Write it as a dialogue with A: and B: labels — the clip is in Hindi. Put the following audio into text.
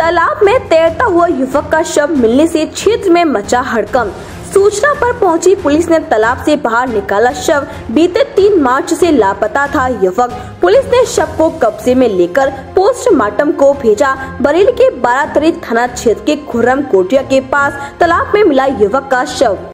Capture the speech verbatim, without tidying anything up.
A: तालाब में तैरता हुआ युवक का शव मिलने से क्षेत्र में मचा हड़कंप। सूचना पर पहुंची पुलिस ने तालाब से बाहर निकाला शव। बीते तीन मार्च से लापता था युवक। पुलिस ने शव को कब्जे में लेकर पोस्टमार्टम को भेजा। बरेली के बारातरी थाना क्षेत्र के खुर्रम कोटिया के पास तालाब में मिला युवक का शव।